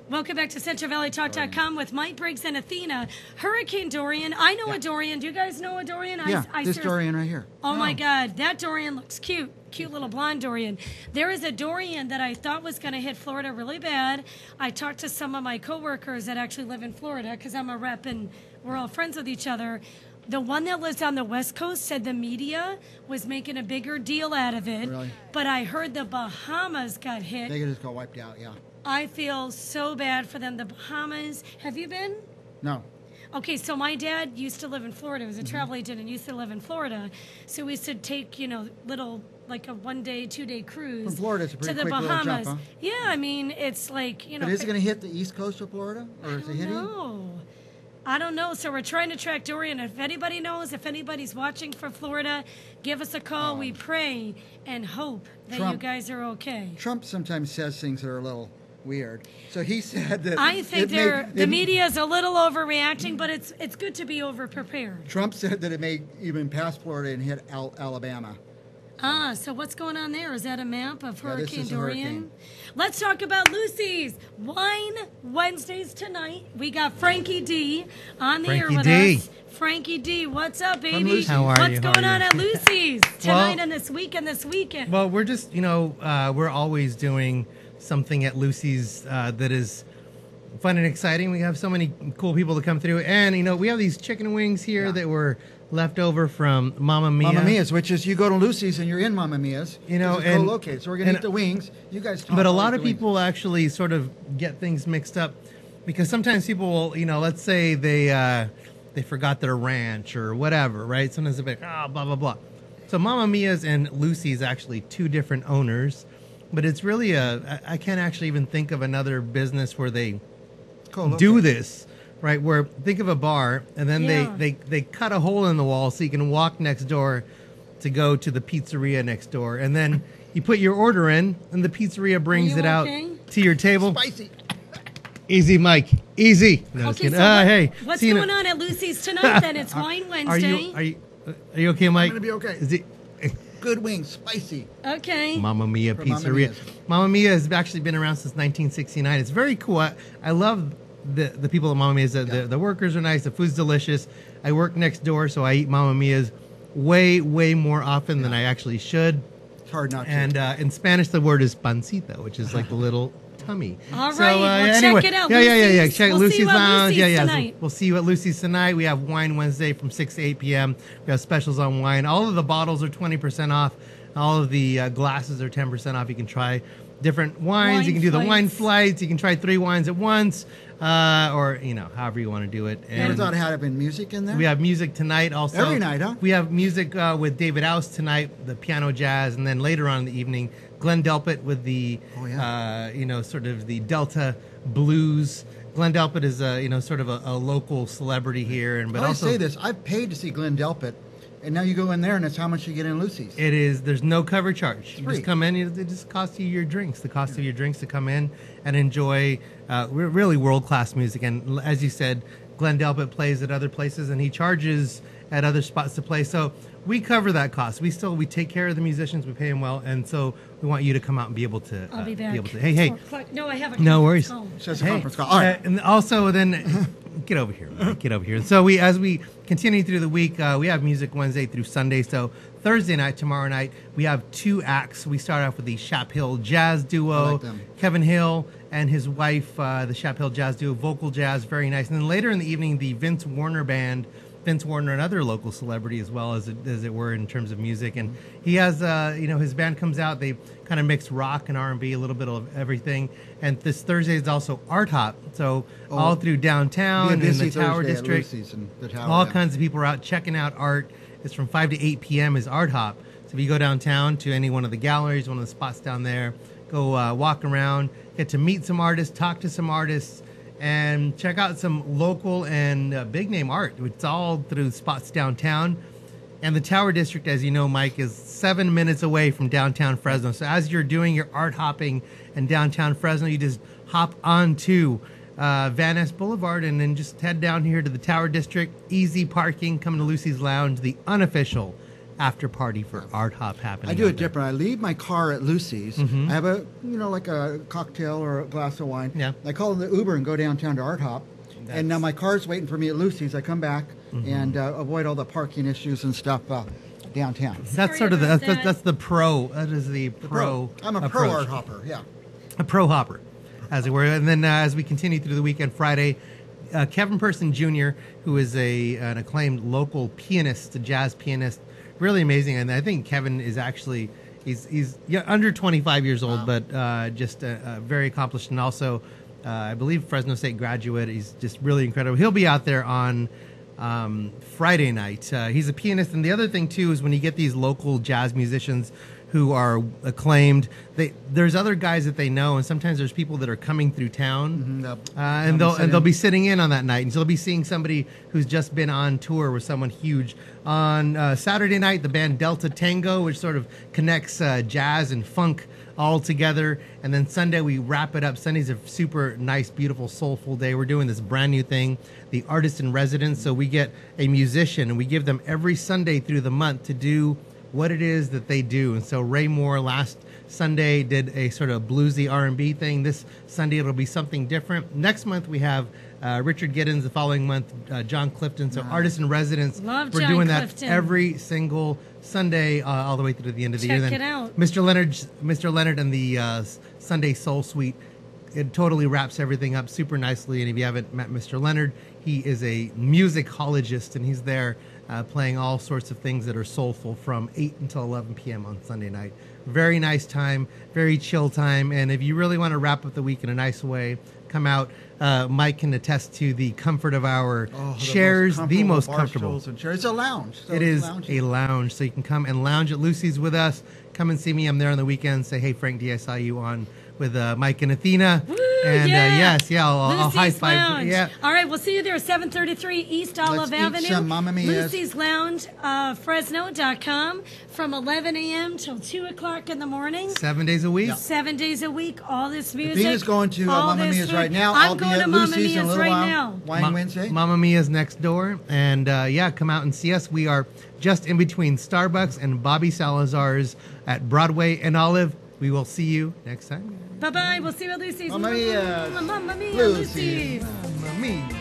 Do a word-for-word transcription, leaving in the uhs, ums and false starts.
Welcome back to Central Valley Talk dot com with Mike Briggs and Athena. Hurricane Dorian. I know Yeah. a Dorian. Do you guys know a Dorian? Yeah, I, I this seriously- Dorian right here. Oh, my God. That Dorian looks cute. Cute little blonde Dorian. There is a Dorian that I thought was going to hit Florida really bad. I talked to some of my coworkers that actually live in Florida because I'm a rep and we're all friends with each other. The one that lives on the West Coast said the media was making a bigger deal out of it. Really? But I heard the Bahamas got hit. They just got wiped out, yeah. I feel so bad for them. The Bahamas. Have you been? No. Okay, so my dad used to live in Florida. He was a travel agent and used to live in Florida. So we used to take, you know, little, like a one-day, two-day cruise From Florida, it's a pretty to the quick little Bahamas. jump, huh? Yeah, I mean, it's like, you know. But is it pick- going to hit the east coast of Florida? Or is it hitting? No. I don't know. So we're trying to track Dorian. If anybody knows, if anybody's watching from Florida, give us a call. we pray and hope that you Trump- guys are okay. Trump sometimes says things that are a little weird. So he said that... I think it they're, may, the it- media is a little overreacting, but it's it's good to be over-prepared. Trump said that it may even pass Florida and hit Al- Alabama. Ah, so what's going on there? Is that a map of Yeah, this Hurricane is a Dorian? hurricane. Let's talk about Lucy's Wine Wednesdays tonight. We got Frankie D on the air Frankie with D. us. Frankie D, what's up, baby? Lucy's. How are what's you? How going are on you? at Lucy's tonight Well- and this weekend, this weekend? Well, we're just, you know, uh, we're always doing something at Lucy's uh, that is fun and exciting. We have so many cool people to come through. And, you know, we have these chicken wings here Yeah. that were left over from Mamma Mia. Mamma Mia's, which is you go to Lucy's and you're in Mamma Mia's. You know, 'cause it's and- co-located. So we're going to and- eat the wings. You guys talk But a I'll lot eat of the wings. people actually sort of get things mixed up because sometimes people will, you know, let's say they uh, they forgot their ranch or whatever, right? Sometimes they'll be like, ah, blah, blah, blah. So Mamma Mia's and Lucy's actually two different owners, but it's really a, I I can't actually even think of another business where they Co-located. do this, right? Where think of a bar and then Yeah. they, they, they cut a hole in the wall so you can walk next door to go to the pizzeria next door. And then you put your order in and the pizzeria brings you it out okay? to your table. Spicy. Easy, Mike. Easy. No, just okay, kidding. so Uh, what- hey, what's Tina, going on at Lucy's tonight then? It's Wine Are Wednesday. you, are you, are you okay, Mike? gonna be okay. Is it, Good wings. Spicy. okay. Mamma Mia For Mamma Pizzeria. Mia's. Mamma Mia has actually been around since nineteen sixty-nine. It's very cool. I, I love the the people at Mamma Mia's. The, the, the workers are nice. The food's delicious. I work next door, so I eat Mamma Mia's way, way more often than I actually should. It's hard not to. And uh, in Spanish, the word is pancita, which is like the little tummy. All So, right, uh, well, yeah, check anyway. it out, Yeah, yeah, yeah, yeah. Lucy's. Check We'll see Lucy's you at Lounge. Lucy's yeah, yeah. So tonight. we'll see you at Lucy's tonight. We have Wine Wednesday from six to eight p.m. We have specials on wine. All of the bottles are twenty percent off. All of the uh, glasses are ten percent off. You can try different wines. Wine you can do the wine flights. flights. You can try three wines at once, uh, or you know, however you want to do it. I thought it had been music in there. We have music tonight also. Every night, huh? We have music uh, with David Oust tonight, the piano jazz, and then later on in the evening, Glenn Delpit with the, Oh, yeah. uh, you know, sort of the Delta blues. Glenn Delpit is a, you know, sort of a, a local celebrity here, and but I also say this. I've paid to see Glenn Delpit, and now you go in there and it's how much you get in Lucy's. it is. There's no cover charge. You free. just come in. It, it just costs you your drinks. The cost of your drinks to come in and enjoy uh, re- really world class music. And l- as you said, Glenn Delpit plays at other places, and he charges at other spots to play. So we cover that cost. We still we take care of the musicians. We pay them well, and so we want you to come out and be able to. I'll uh, be back. able to. Hey, hey. Four o'clock. No, I have a No conference worries. call. Says a Hey, conference call. All right. uh, and also then get over here, Mike, get over here. So we, as we continue through the week, uh, we have music Wednesday through Sunday. So Thursday night, tomorrow night, we have two acts. We start off with the Chap Hill Jazz I Duo, like them. Kevin Hill and his wife, uh, the Chap Hill Jazz Duo, vocal jazz, very nice. And then later in the evening, the Vince Warner Band. Vince Warner, another local celebrity as well as it, as it were in terms of music, and he has, uh, you know, his band comes out. They kind of mix rock and R and B, a little bit of everything. And this Thursday is also Art Hop, so Oh, all through downtown Be a and in busy the Tower Thursday at District, Lucy's and the Tower, all yeah. kinds of people are out checking out art. It's from five to eight p.m. is Art Hop. So if you go downtown to any one of the galleries, one of the spots down there, go uh, walk around, get to meet some artists, talk to some artists, and check out some local and uh, big name art. It's all through spots downtown. And the Tower District, as you know, Mike, is seven minutes away from downtown Fresno. So as you're doing your art hopping in downtown Fresno, you just hop onto uh, Van Ness Boulevard and then just head down here to the Tower District. Easy parking. Come to Lucy's Lounge, the unofficial after party for Art Hop happening. I do out it there. different. I leave my car at Lucy's. Mhm. I have a, you know, like a cocktail or a glass of wine. Yeah. I call the Uber and go downtown to Art Hop. And now my car's waiting for me at Lucy's. I come back Mm-hmm. and uh, avoid all the parking issues and stuff uh, downtown. That's Sorry sort of the about that's, that's, that. that's the pro. That is the The pro. I'm a pro approach. art hopper. Yeah. A pro hopper, as it were. And then uh, as we continue through the weekend, Friday, uh, Kevin Person Junior, who is a an acclaimed local pianist, a jazz pianist, really amazing. And I think Kevin is actually he's he's yeah, under twenty-five years old, Wow. but uh, just uh, uh, very accomplished, and also uh, I believe Fresno State graduate. He's just really incredible. He'll be out there on um, Friday night. Uh, he's a pianist, and the other thing too is when you get these local jazz musicians who are acclaimed, they there's other guys that they know, and sometimes there's people that are coming through town, Mhm, they'll- uh, they'll and be they'll and sitting- they'll be sitting in on that night, and so they'll be seeing somebody who's just been on tour with someone huge. On uh, Saturday night, the band Delta Tango, which sort of connects uh, jazz and funk all together, and then Sunday we wrap it up. Sunday's a super nice, beautiful, soulful day. We're doing this brand new thing, the Artist in Residence. So we get a musician, and we give them every Sunday through the month to do what it is that they do. And so Ray Moore last Sunday did a sort of bluesy R and B thing. This Sunday it'll be something different. Next month we have uh, Richard Giddens. The following month, uh, John Clifton. So Artist in Residence. Love We're John doing Clifton. that every single Sunday, uh, all the way through to the end of the Check year. it out. Mister Leonard, Mister Leonard, and the uh, Sunday Soul Suite. It totally wraps everything up super nicely. And if you haven't met Mister Leonard, he is a musicologist, and he's there uh, playing all sorts of things that are soulful from eight until eleven p.m. on Sunday night. Very nice time, very chill time. And if you really want to wrap up the week in a nice way, come out. Uh, Mike can attest to the comfort of our Oh, chairs, the most bar comfortable. stools and chairs. It's a lounge. So It it's is lounge. a lounge, so you can come and lounge at Lucy's with us. Come and see me. I'm there on the weekends. Say, hey, Frank D, I saw you on with uh, Mike and Athena. Woo, and yeah. uh, yes, yeah, I'll, I'll Lucy's high five. Lounge. Yeah, All right, we'll see you there, seven thirty-three East Olive eat Avenue. some Mamma Mia's. Lucy's Lounge, uh, Fresno dot com, from eleven a.m. till two o'clock in the morning. seven days a week. Seven days a week, all this music. Athena's going to uh, all Mamma this Mia's food. right now. I'm I'll be going at to Mamma Lucy's in a Mia's little right while. now. Wine Ma- Wednesday. Mamma Mia's next door, and uh, yeah, come out and see us. We are just in between Starbucks and Bobby Salazar's at Broadway and Olive. We will see you next time. Bye bye. We'll see you at Lucy's. Mamma Mia. Mamma Mia, Lucy's. Lucy's. Mamma Mia.